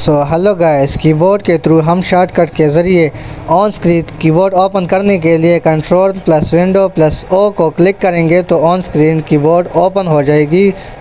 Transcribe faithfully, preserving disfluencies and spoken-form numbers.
सो hello guys, keyboard के through हम shortcut के ज़रिए ऑन स्क्रीन कीबोर्ड ओपन करने के लिए control plus window plus O को क्लिक करेंगे तो ऑन स्क्रीन कीबोर्ड ओपन हो जाएगी।